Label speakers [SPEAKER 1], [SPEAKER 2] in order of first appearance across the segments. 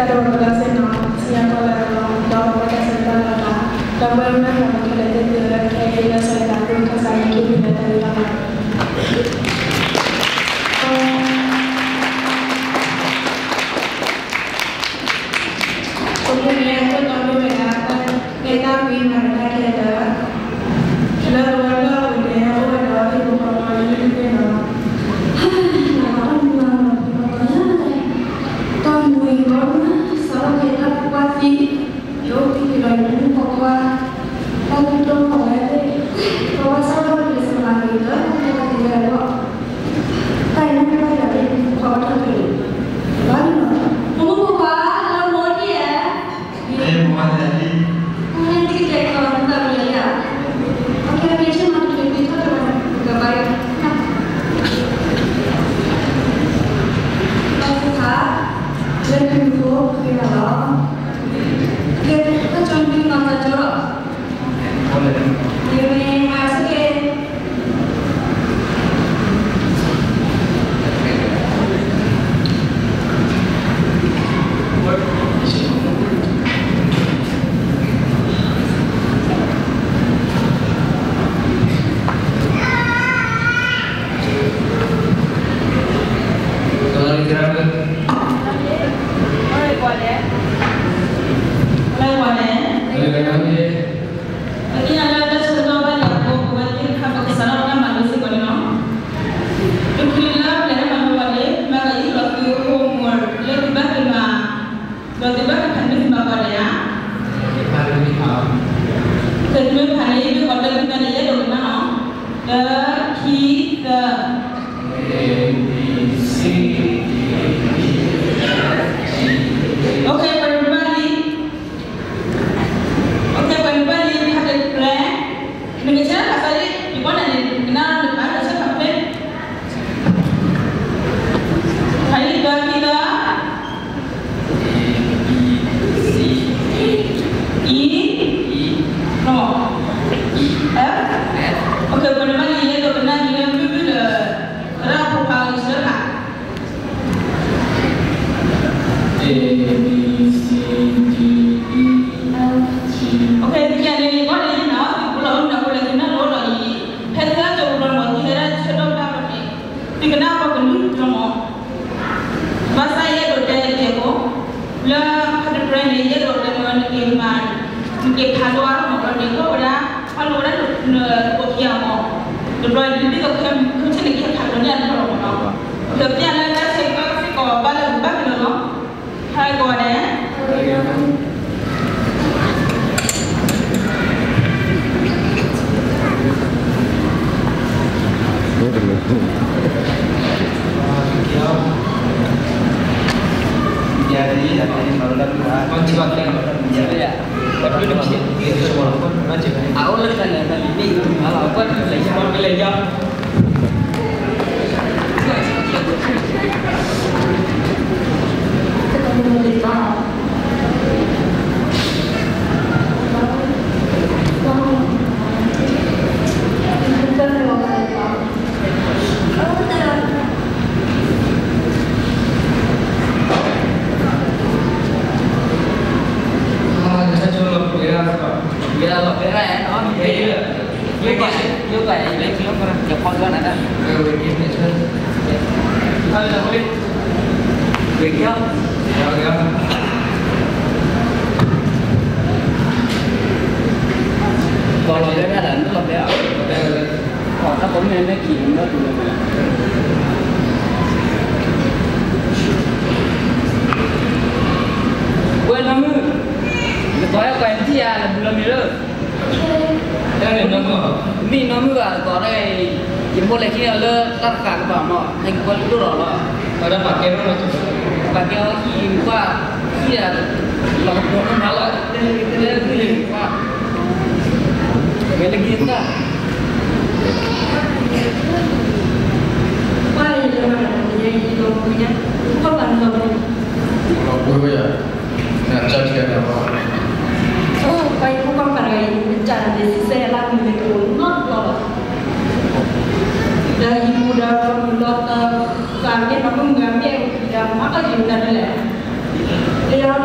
[SPEAKER 1] Dia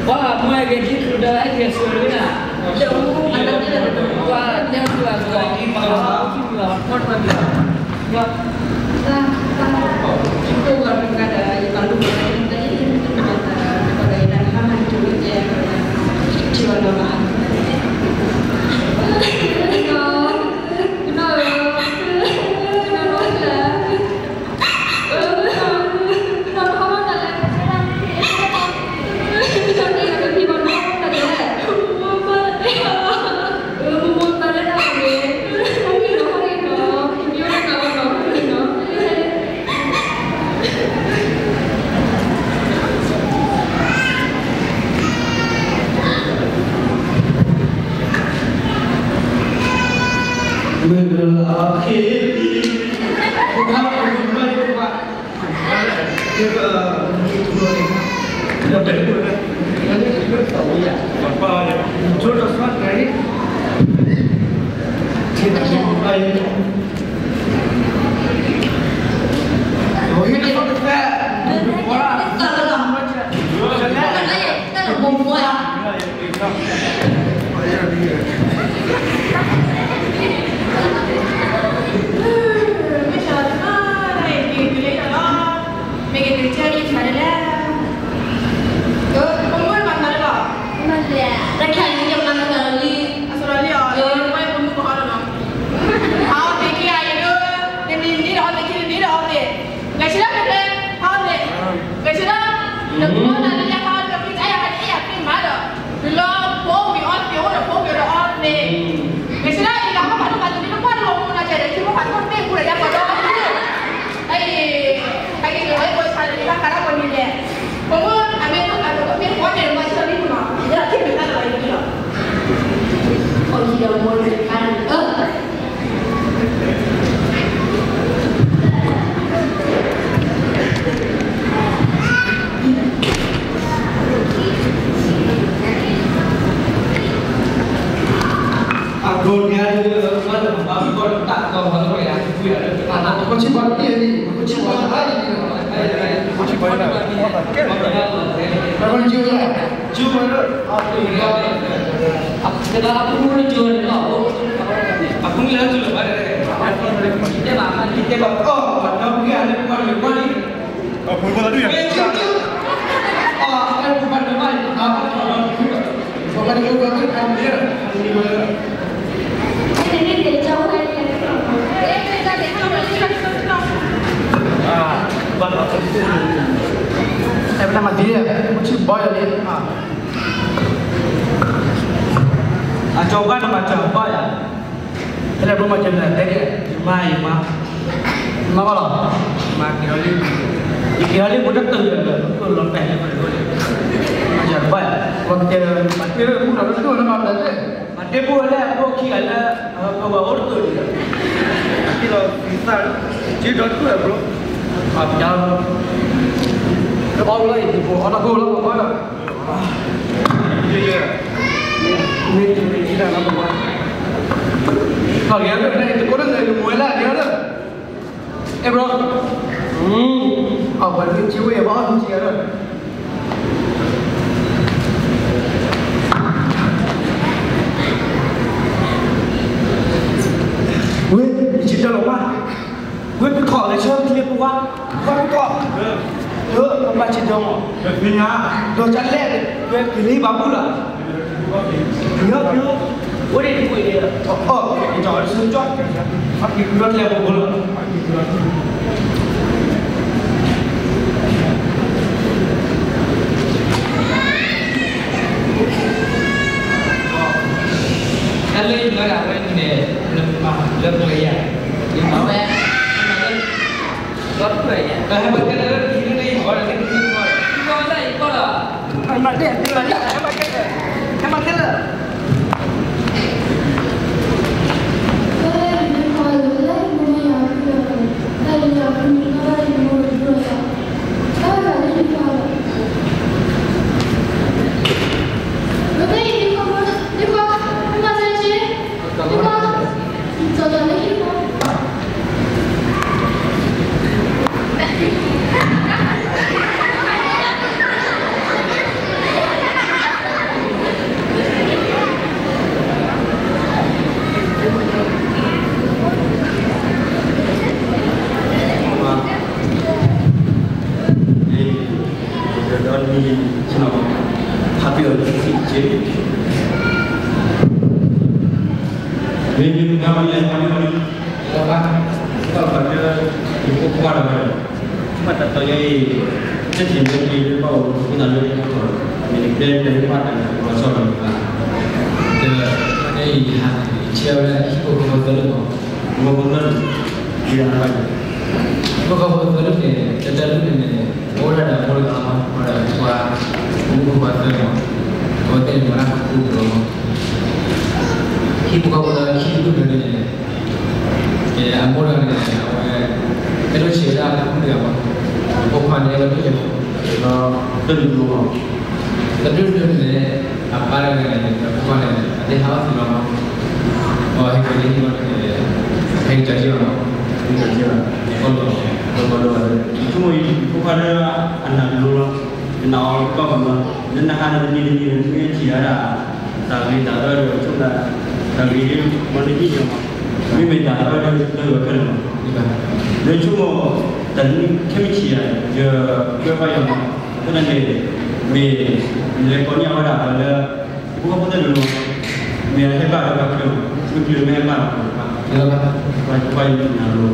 [SPEAKER 1] Wah, mulai gaji sudah lagi sudah na. Wah, dia sudah lagi malah hot banget. Wah, itu kan ada kalau tadi pada yang mana dulu ya. Jiwa nama. Coba nama coba ya. Kalau belum macam nanti, ima. Nama apa? Makirali. Makirali budak tu je. Betul lompat je pada boleh. Macam apa ya? Waktu budak tu nama apa tu? Mati boleh. Aku kira ada bawa orang tu. Tapi kalau misal, jadi tu ya bro. Jangan. Kau lagi tu, anak kau lah apa? Iya. Ini tidak apa-apa. Kalau dia ada itu korang saya muela dia ada. Bro. Apa ni cium ya bawa cium ada. Weh, cerita lama. Weh pergi le cerita dia buat. Pergi. Apa cerita mo? Punya. Do jalan. Weh pilih babu lah. Dia, boleh dibuat dia. Oh, jangan sejak. Aku keluar lepas bola. Kalau ini apa ini? Lebih ya. Yang mana? Lebih ya. Kalau kita ini orang ini orang. Kita ada ikut lah. Macam dia, macam dia. ni cina tapi orang kecil. Ini kami yang kami kalau pada ibu kuat ada, cuma tak tahu yang jadi jadi bawa kita lalu motor, ini dari mana masuk ni?
[SPEAKER 2] Ini cewek ibu kuat
[SPEAKER 1] dia apa?
[SPEAKER 2] Ibu kuat ni, jadul ni, orang ada orang lama, orang tua, ibu kuat ni, orang ni orang kuat ni. Ibu kuat hidup ni, amor ni, kalau cerita aku ni apa, bukan dia betul je. Tentu ni, apa ni, bukan ni, ada hal tu lama. Oh, ini ni mana? Hang jadi orang.
[SPEAKER 1] Cuma ibu pada anak dulu, nak kau mana, dan nak anak ni tiada, tapi tak ada cuma tapi mana ni cuma, ni tak ada tu kan? Dan cuma dan kami tiada, je apa yang tu nanti, kau ni apa dah, bukan pada dulu, hebat apa kau hebat. Baik nalu.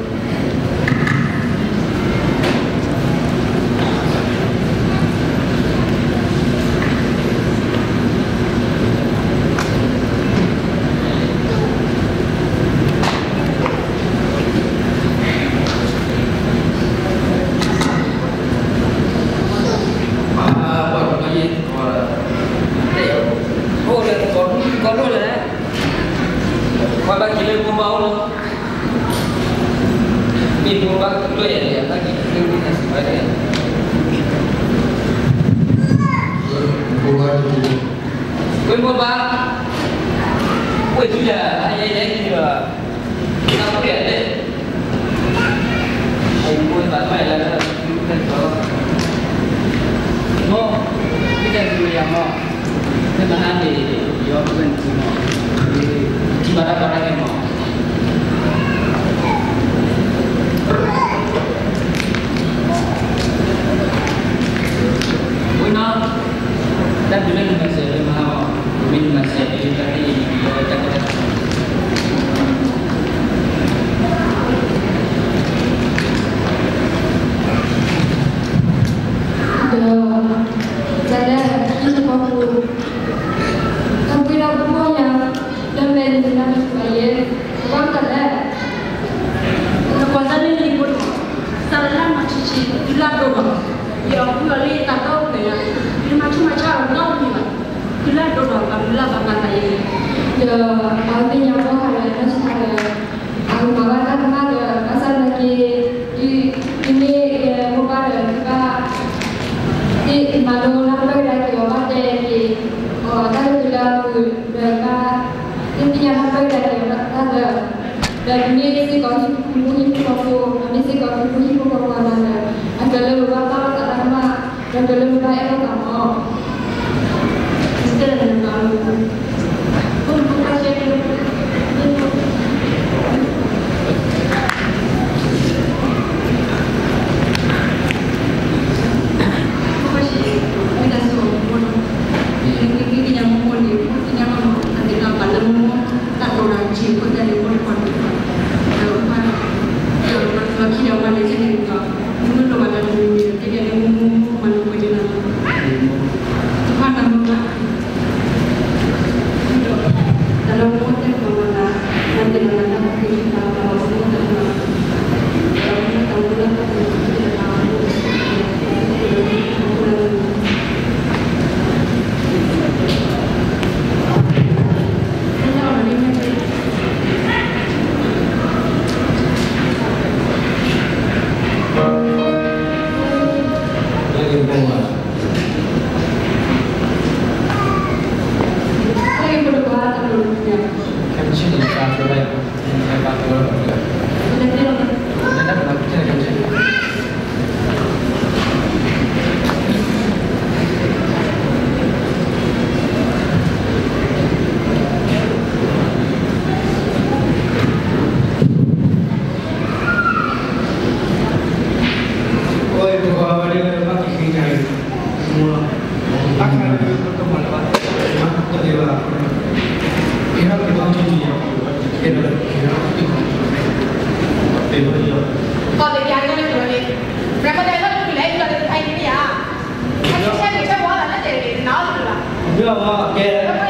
[SPEAKER 1] Bawa ke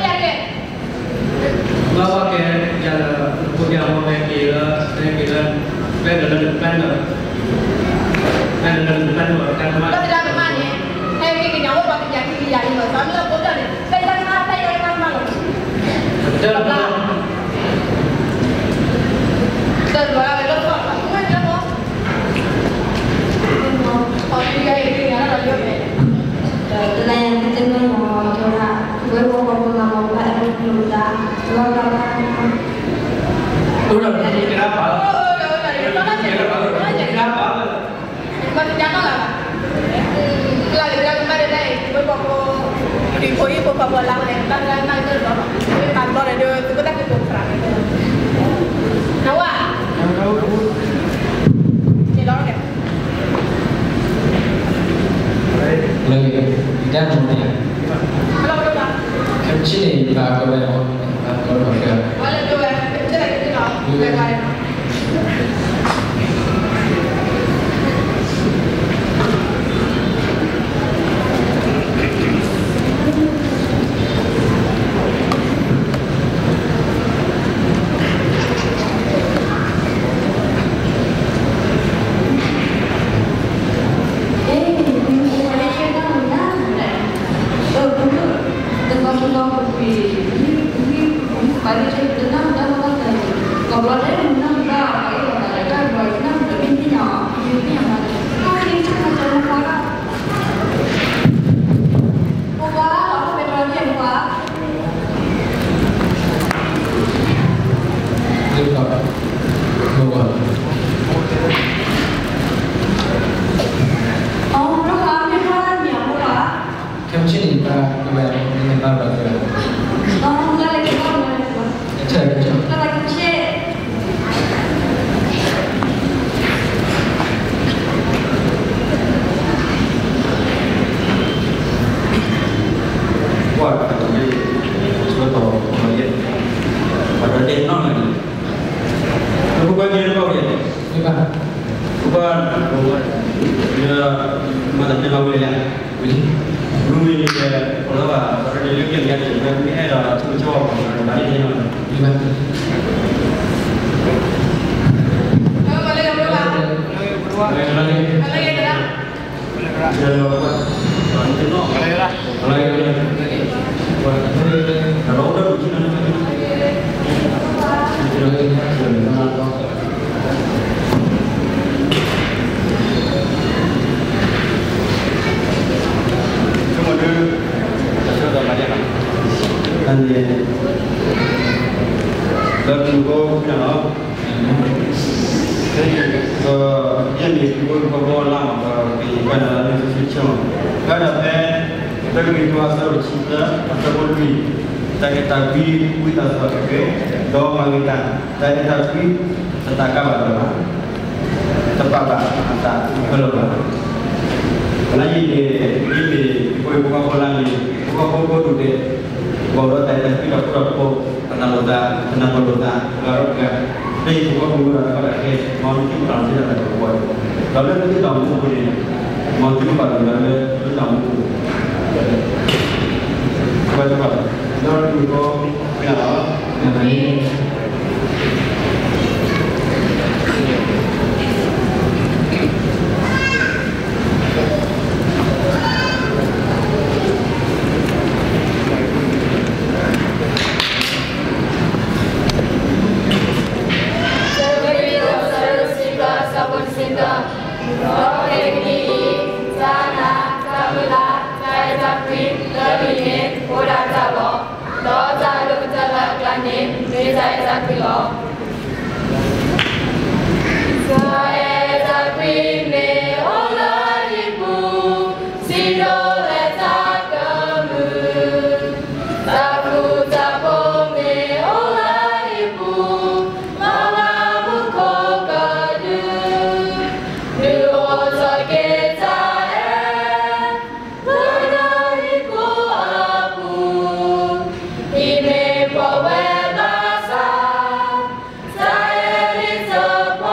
[SPEAKER 1] jalan punya mau kira depan kan
[SPEAKER 3] Lo tidak kemana? Kayak nyawa pakai jaki jadi lo. Kami lo bodoh deh. Saya dari mana lo?
[SPEAKER 1] betul
[SPEAKER 3] Terbawa lo kok? Cuma dia mau. Oh dia ini ada lo ya.
[SPEAKER 4] Là cái chân nó mò cho là với bộ phận là một loại đồ đá lo lo
[SPEAKER 1] udah kenapa
[SPEAKER 3] Oh, dari mana sih?
[SPEAKER 1] kenapa
[SPEAKER 3] Masih jangan lah. Lagi kemarin deh, beberapa di koi beberapa lawan yang kan itu loh. Ini kantor ada itu kita cukup serang. Nawa. Ini loh deh.
[SPEAKER 2] Lagi tidak namanya.
[SPEAKER 3] Kalau udah.
[SPEAKER 2] Kecil ni pak kalau pakai.
[SPEAKER 3] Boleh dua. Kecil lagi loh. Kemarin.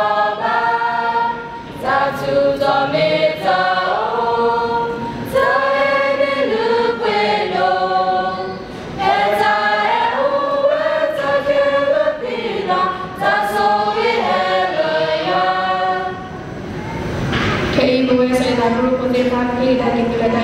[SPEAKER 5] To the middle,
[SPEAKER 4] dia pakai dah di kelada